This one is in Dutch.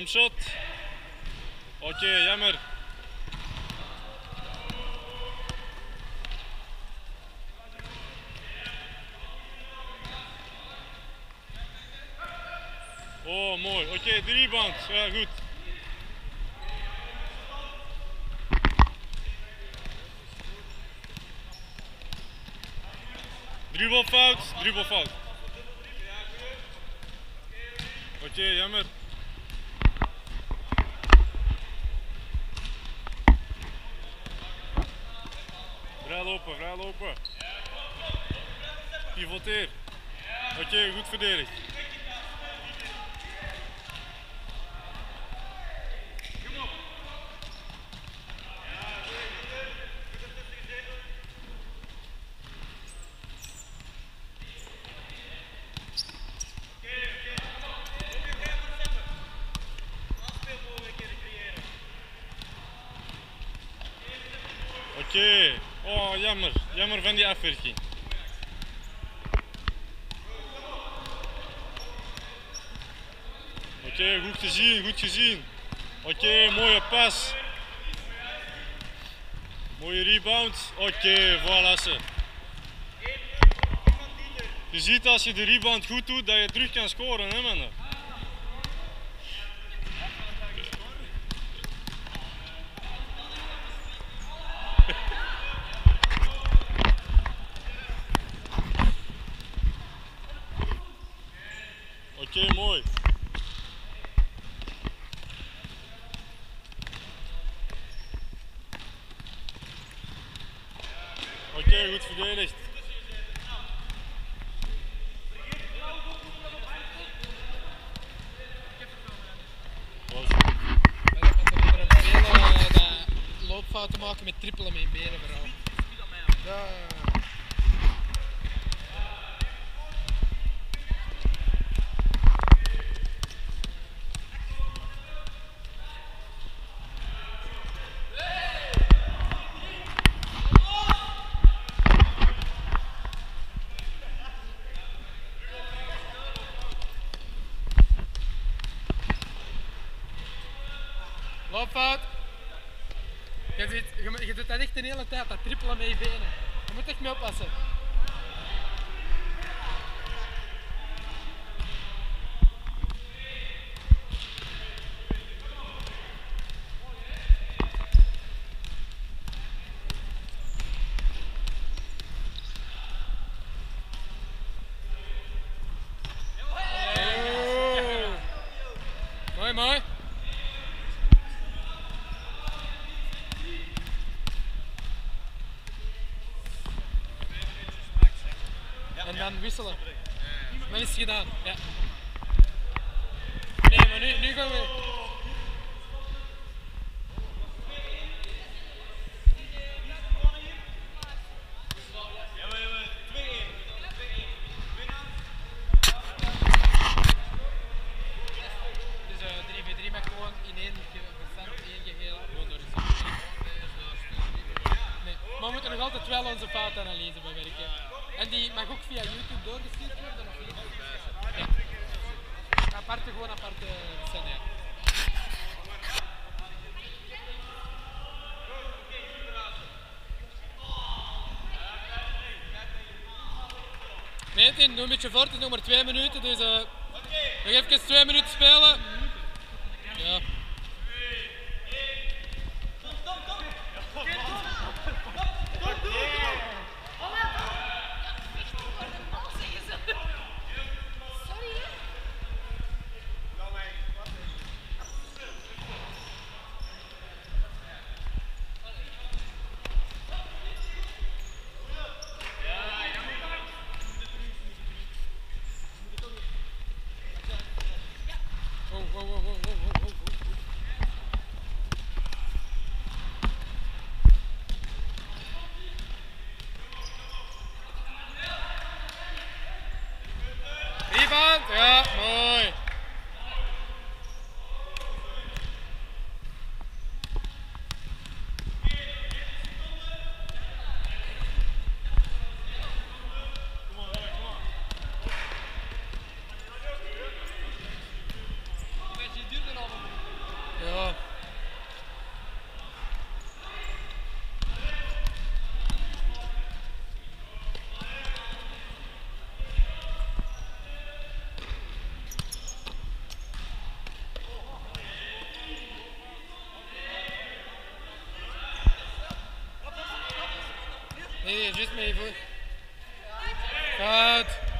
Random shot. Oké, jammer. Oh, mooi. Oké, de rebound. Ja, goed. Dribbelfout. Oké, jammer. Vrij lopen. Pivoteer. Oké, goed verdedigd. Oké. Oh, jammer van die afwerking. Oké, goed gezien. Oké, mooie pas. Mooie rebound. Oké, voilà ze. Je ziet als je de rebound goed doet dat je terug kan scoren, hè mannen. Oké, mooi. Oké, goed verdedigd. Loopfouten maken met trippelen met je benen vooral. Ja. Loopfout. Je doet dat echt de hele tijd, dat trippelen met je benen. Je moet echt mee oppassen. Oh. Mooi. En dan wisselen. Dan is het gedaan. Ja. Nee, maar nu gaan we. Dus 3v3 met gewoon in één geheel. Nee, maar we moeten nog altijd wel onze foutanalyse bewerken. En die mag ook via YouTube doorgestuurd worden of niet? Ja. Aparte scène. Meteen, doe een beetje voort, het is nog maar 2 minuten, dus nog even 2 minuten spelen. Ja. Oh. Nee, juist mee voor. Fout.